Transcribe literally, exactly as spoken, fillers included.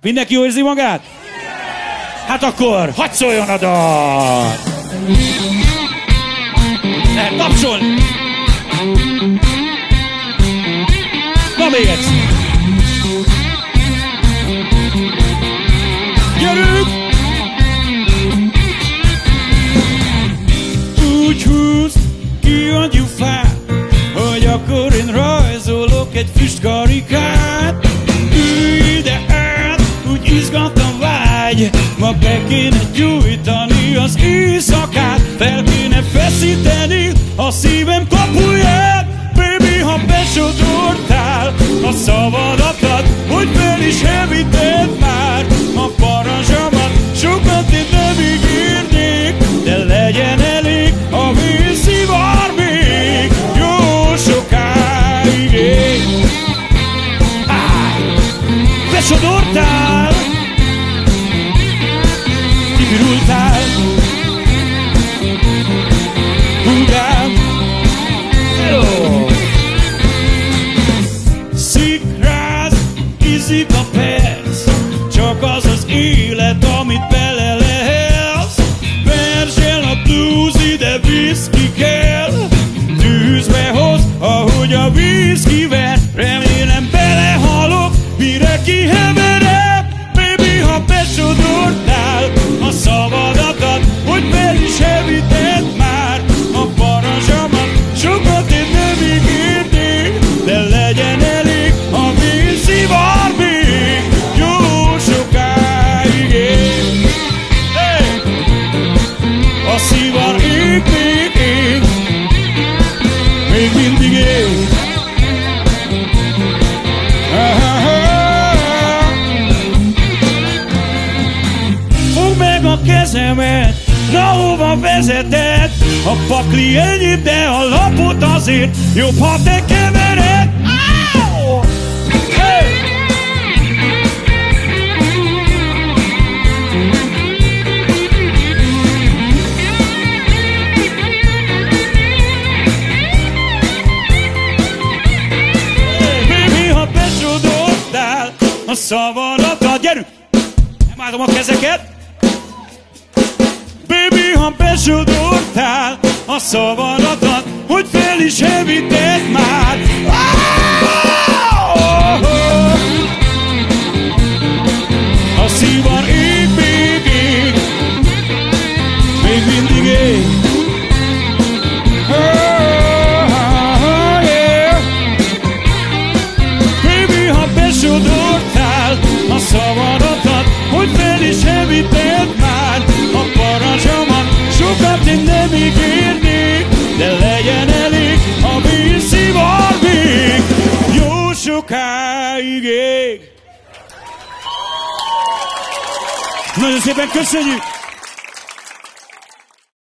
Mindenki jól érzi magát? Hát akkor, hadd szóljon a dal! Lehet tapsolni! Na még egyszer! Gyerünk! Úgy húz ki a gyufát, hogy akkor én rajzolok egy füstkarikát. Ülj ide át, úgy izgattan vágy, ma be kéne gyújtani az éjszakát, fel kéne feszíteni a szívem kapuját. Baby, ha besodortál a szavadat, hogy fel is hevíted már a parancsaimat. Sokat én nem ígérnék, de legyen elég, a vízszivar még jó sokáig ég. Besodortál, kipirultál, húgám, hello! Szikráz, izik a perc, csak az az élet, amit bele lehelsz. Versel a blues, ide viszki kell, tűzbe hoz, ahogy a viszkivel. Remélem belehalok, mire kiheverem. Baby, ha besodortál a szavadat, hogy fel is hevíted már a parancsaimat. Sokat én nem ígérnék, de legyen elég, a vízszivar még jó sokáig ég. Hey! A szivar ég, még ég, még mindig ég. Fogd meg a kezemet, na hova vezeted? A pakli enyém, de a lapot azért jobb, ha te kevered. Hey! Baby, ha besodortál a szavadat, gyerünk! Emállom a kezeket! Baby, ha besodortál a szavadat, hogy fel is hevíted már. A szivar ég, még ég, még mindig ég. Baby, ha besodortál a szavadat, hogy fel is hevíted már a parancsaimat. Sokat én nem ígérnék, de legyen elég, a vízszivar még jó sokáig ég. Nagyon szépen köszönjük!